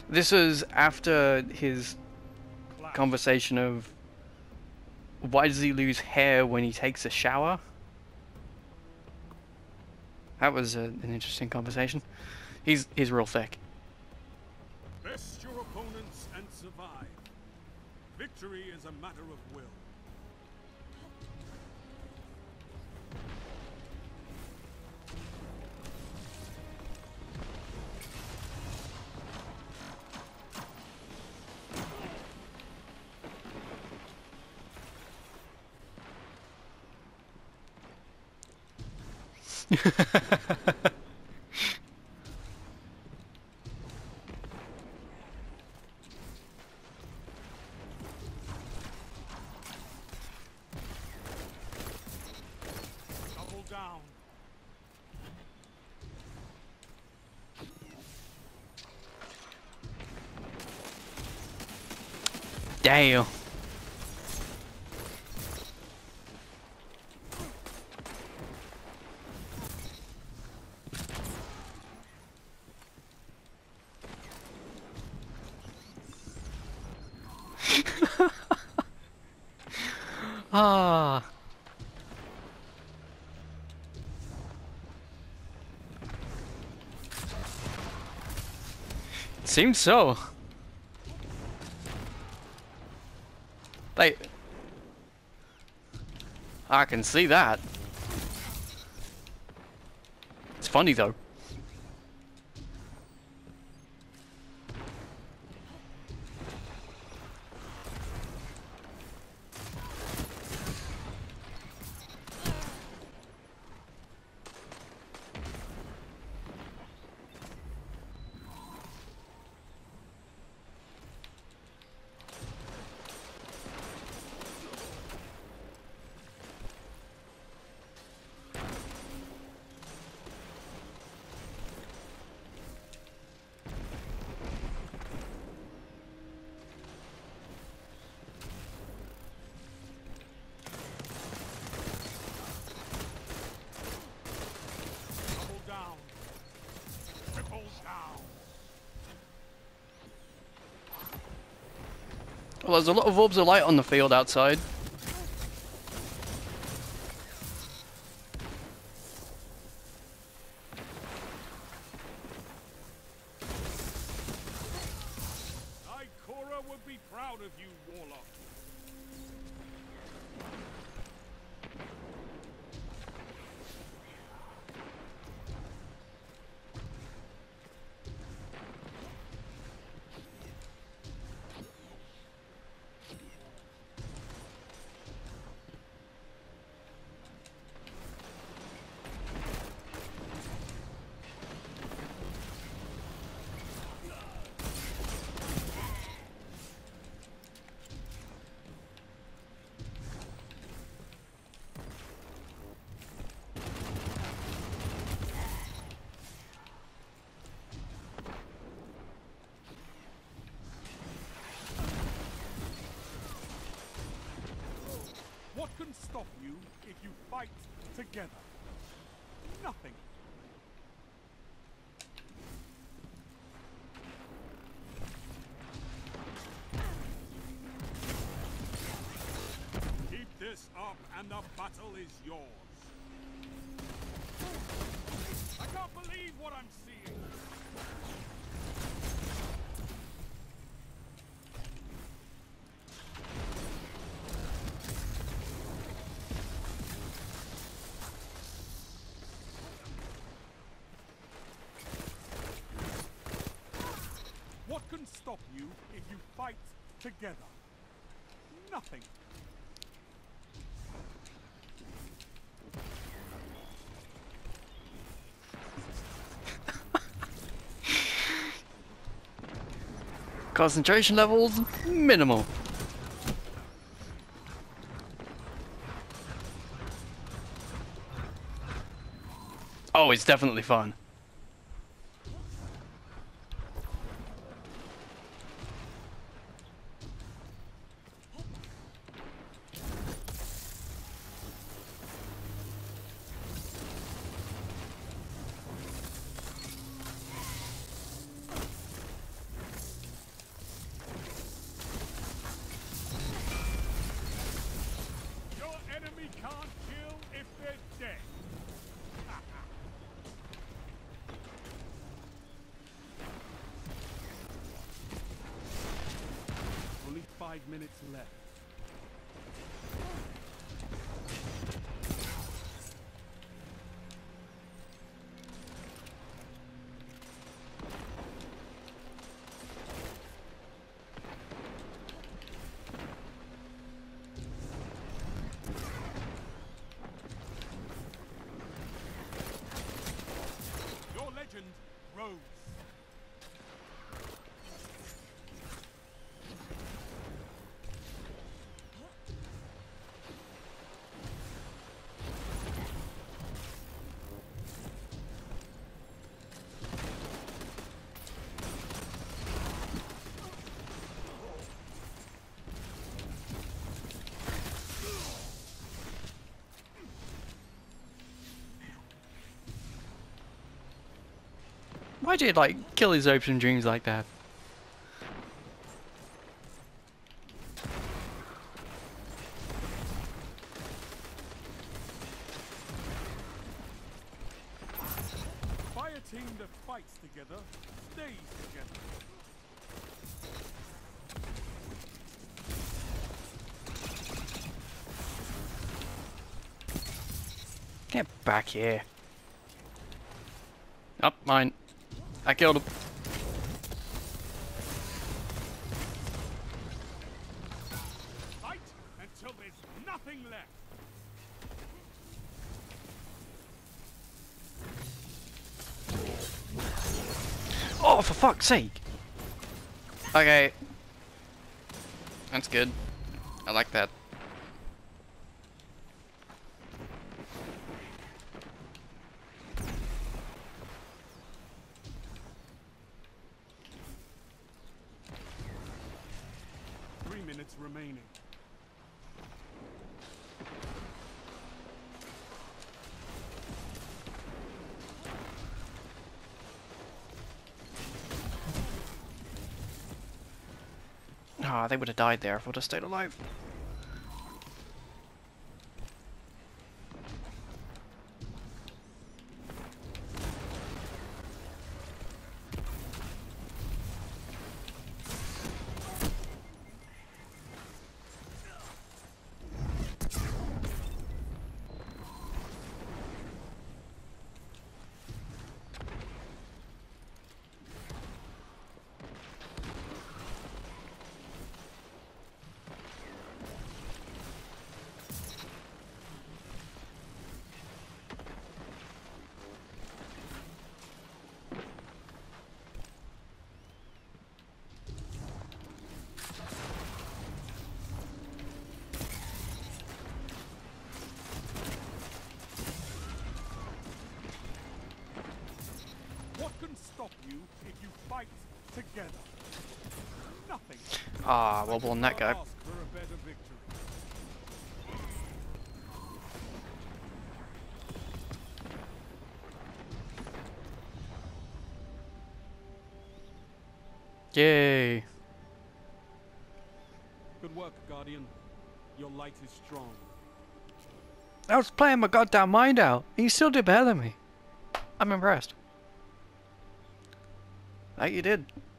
This was after his conversation of why does he lose hair when he takes a shower? That was an interesting conversation. He's real thick. Best your opponents and survive. Victory is a matter of will. Double down. Damn. Ah. Seems so. Like, I can see that. It's funny though. Double down. Triple down. Well, there's a lot of orbs of light on the field outside. Ikora would be proud of you, Warlock. What can stop you if you fight together? Nothing. Keep this up and the battle is yours. I can't believe what I'm seeing. What can stop you if you fight together? Nothing. Concentration levels minimal. Oh, it's definitely fun. 5 minutes left. Your legend rose. Why'd you like kill his hopes and dreams like that? Fire team that fights together stays together. Get back here. Oh, mine. I killed him. Fight until there's nothing left. Oh, for fuck's sake! Okay. That's good. I like that. Minutes remaining. Ah, they would have died there if I would have stayed alive. What can stop you if you fight together? Nothing. Ah, well done, that guy. Ask for a better victory. Yay. Good work, Guardian. Your light is strong. I was playing my goddamn mind out, and you still did better than me. I'm impressed. Like you did.